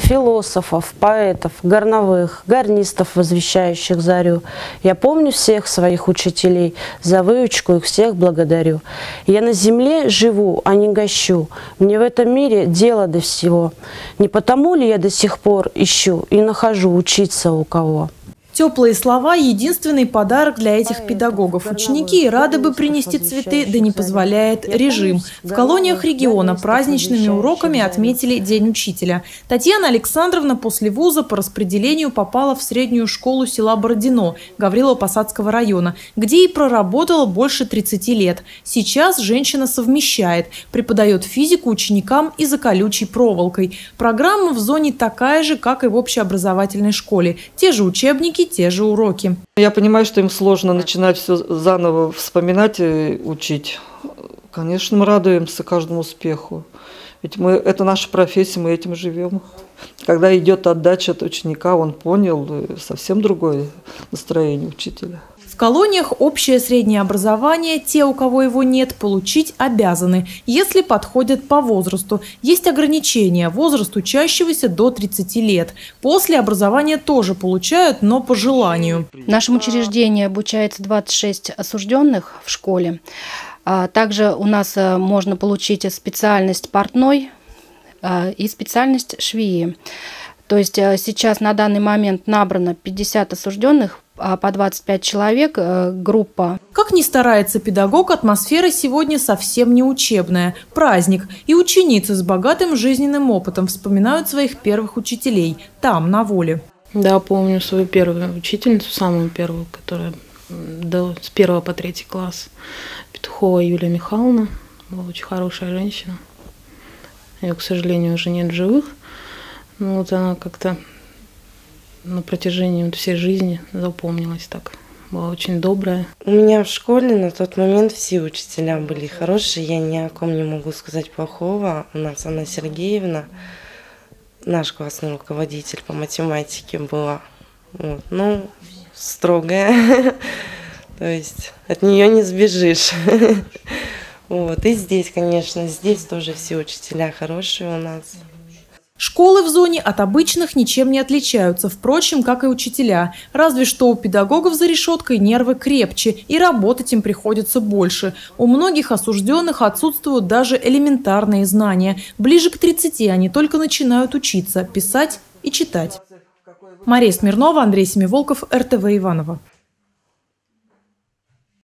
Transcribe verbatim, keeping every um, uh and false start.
философов, поэтов, горновых, гарнистов, возвещающих зарю. Я помню всех своих учителей, за выучку их всех благодарю. Я на земле живу, а не гощу, мне в этом мире дело до всего. Не потому ли я до сих пор ищу и нахожу учиться у кого? Теплые слова – единственный подарок для этих педагогов. Ученики рады бы принести цветы, да не позволяет режим. В колониях региона праздничными уроками отметили День учителя. Татьяна Александровна после вуза по распределению попала в среднюю школу села Бородино Гаврилово-Посадского района, где и проработала больше тридцати лет. Сейчас женщина совмещает, преподает физику ученикам и за колючей проволокой. Программа в зоне такая же, как и в общеобразовательной школе. Те же учебники, те же уроки. Я понимаю, что им сложно начинать все заново вспоминать и учить. Конечно, мы радуемся каждому успеху. Ведь мы, это наша профессия, мы этим живем. Когда идет отдача от ученика, он понял совсем другое настроение учителя. В колониях общее среднее образование те, у кого его нет, получить обязаны, если подходят по возрасту. Есть ограничения – возраст учащегося до тридцати лет. После образования тоже получают, но по желанию. В нашем учреждении обучается двадцать шесть осужденных в школе. Также у нас можно получить специальность портной и специальность швеи. То есть сейчас на данный момент набрано пятьдесят осужденных, по двадцать пять человек группа. Как ни старается педагог, атмосфера сегодня совсем не учебная. Праздник. И ученицы с богатым жизненным опытом вспоминают своих первых учителей там, на воле. Да, помню свою первую учительницу, самую первую, которая до, с первого по третий класс. Петухова Юлия Михайловна. Была очень хорошая женщина. Ее, к сожалению, уже нет в живых. Но вот она как-то на протяжении всей жизни запомнилась так. Была очень добрая. У меня в школе на тот момент все учителя были хорошие. Я ни о ком не могу сказать плохого. У нас Анна Сергеевна, наш классный руководитель по математике, была. Вот. Ну, строгая. То есть от нее не сбежишь. Вот. И здесь, конечно, здесь тоже все учителя хорошие у нас. Школы в зоне от обычных ничем не отличаются, впрочем, как и учителя. Разве что у педагогов за решеткой нервы крепче, и работать им приходится больше. У многих осужденных отсутствуют даже элементарные знания. Ближе к тридцати они только начинают учиться, писать и читать. Мария Смирнова, Андрей Семиволков, эр тэ вэ Иваново.